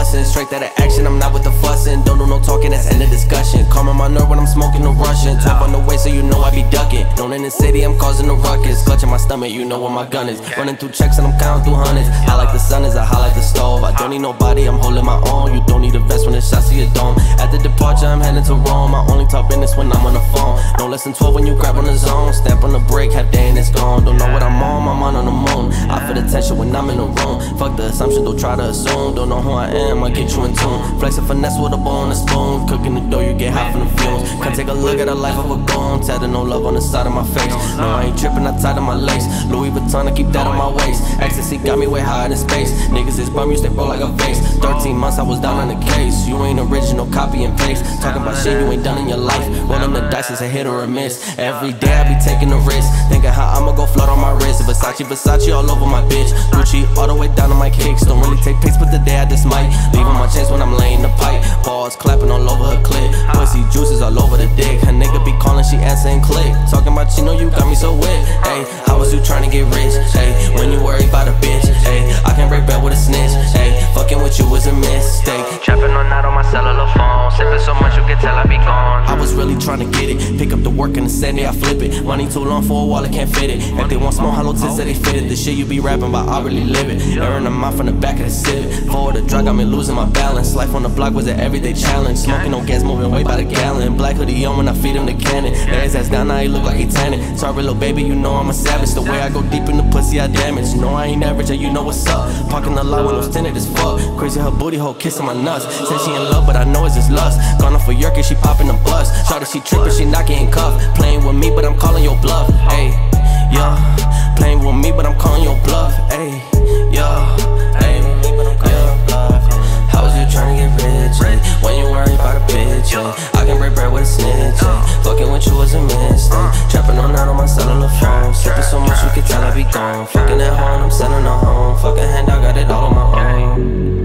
bustin', straight to the action, I'm not with the fussin'. Don't do no talking, that's end of discussion. Calming my nerve when I'm smoking or rushing. 12 on the way, so you know I be ducking. Known in the city, I'm causing a ruckus. Clutching my stomach, you know where my gun is. Running through checks and I'm counting through hundreds. I like the sun as I highlight the stove. I don't need nobody, I'm holding my own. You don't need a vest when it's shots to your dome. At the departure, I'm heading to Rome. I only talk business when I'm on the phone. No less than 12 when you grab on the zone. Stamp on the brake, half day and it's gone. Don't know what I'm on, my mind on the moon. I feel the tension when I'm in the room. Fuck the assumption, don't try to assume. Don't know who I am, I get you in tune. Flex and finesse with a bowl and a spoon. Cooking the dough, you get hot from the fumes. Come take a look at the life of a goon. Tatted no love on the side of my face. No, I ain't tripping, I tied to my lace. Louis Vuitton, I keep that on my waist. Ecstasy got me way higher in space. Niggas is bum, you stay broke like a vase. 13 months, I was down on the case. You ain't original, copy and paste. Talking about shit you ain't done in your life. Rolling the dice is a hit or a miss. Every day I be taking a risk. Thinking how I'ma go float on my wrist. Versace, Versace all over my bitch. Gucci all the way down to my kicks. Don't really take pics, but the day I just might. Leaving my chance when I'm laying the pipe. Balls clapping all over her clit. Pussy juices all over the dick. Her nigga be calling, she answering click. Talking about you know you got me so wet. Ayy, how was you trying to get rich? Ayy, when you worry about a bitch. Ayy, I can break back with a snitch. Ayy, fucking with you was a mistake. Trapping all night on my cellular phone. Sipping so much you can tell I be gone. I was really trying to get it. Pick up the work and the Sunday I flip it. Money too long for a wallet, can't fit it. If they want small hollow tips that they fit it. The shit you be rapping about, I really live it. Airing them out from the back of the Civic. Forward the drug, got me losing my balance. Life on the block was an everyday challenge. Smoking on gas, moving way by the gallon. Black hoodie on when I feed him the cannon. Lay his ass down, now he look like he tanning. Sorry little baby, you know I'm a savage. The way I go deep in the pussy, I damage. No, I ain't average, and you know what's up. Parking the lot when I'm tinted as fuck. Crazy her booty hole, kissing my nuts. Said she in love, but I know it's just lust. Gone off for York and she popping the bus. Shawty, she tripping, she not getting cuffed. Playing with me, but I'm calling your bluff. Ayy, yeah. Playing with me, but I'm calling your bluff. Ayy, yeah. Ayy, yeah. How was you trying to get rich? Ay? When you worry about a bitch, ay? I can break bread with a snitch. Ay? Fucking with you was a mistake. Trapping all night on my cellular phone. Sipping so much you can tell I be gone. Fucking at home, I'm selling a home. Fucking hand, I got it all on my own.